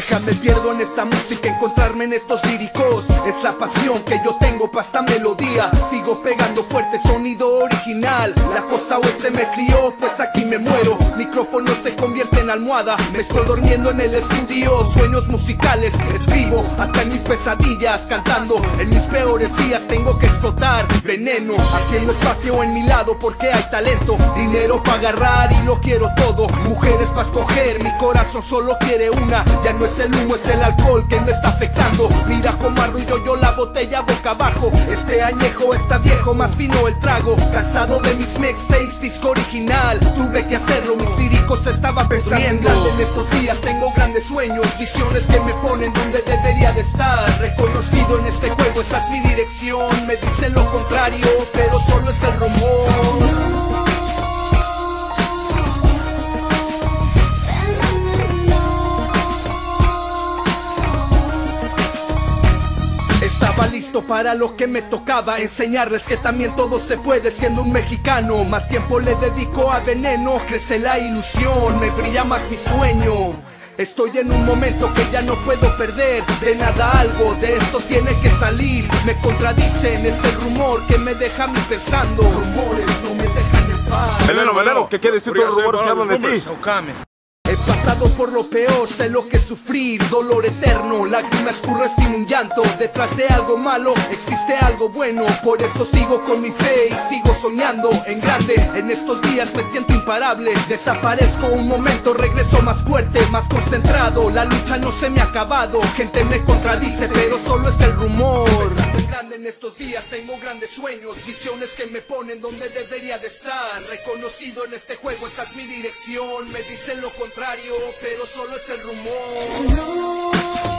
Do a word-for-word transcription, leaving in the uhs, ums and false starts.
Nunca me pierdo en esta música, encontrarme en estos líricos. Es la pasión que yo tengo pa' esta melodía. Sigo pegando fuerte, sonido original. La costa oeste me crió, pues aquí me muero. Micrófono se convierte en almohada. Me estoy durmiendo en el estudio. Sueños musicales, escribo hasta en mis pesadillas. Cantando en mis peores días, tengo que explotar veneno. Haciendo espacio en mi lado porque hay talento. Dinero pa' agarrar y lo quiero todo. Mujeres pa' escoger, mi corazón solo quiere una. Ya no es el humo, es el alcohol que me está afectando. Mira cómo arrullo yo la botella boca abajo. Este añejo está viejo, más fino el trago. Cansado de mis mixtapes, disco original. Tuve que hacerlo, mis líricos estaban pensando. En estos días tengo grandes sueños, visiones que me ponen donde debería de estar. Reconocido en este juego, esa es mi dirección. Me dicen lo contrario, pero solo es el rumor. Estaba listo para lo que me tocaba, enseñarles que también todo se puede siendo un mexicano. Más tiempo le dedico a veneno, crece la ilusión, me brilla más mi sueño. Estoy en un momento que ya no puedo perder. De nada algo, de esto tiene que salir. Me contradicen, es el rumor que me deja a mí pensando. Rumores no me dejan en paz. Veneno, veneno, ¿qué quiere decir todos los rumores que hablan de ti? He pasado por lo peor, sé lo que es sufrir. Dolor eterno, lágrima escurre sin un llanto. Detrás de algo malo existe algo bueno. Por eso sigo con mi fe y sigo soñando en grande. En estos días me siento imparable. Desaparezco un momento, regreso más fuerte, más concentrado. La lucha no se me ha acabado. Gente me contradice, pero solo es el rumor. En estos días tengo grandes sueños, visiones que me ponen donde debería de estar. Reconocido en este juego, esa es mi dirección. Me dicen lo contrario, pero solo es el rumor.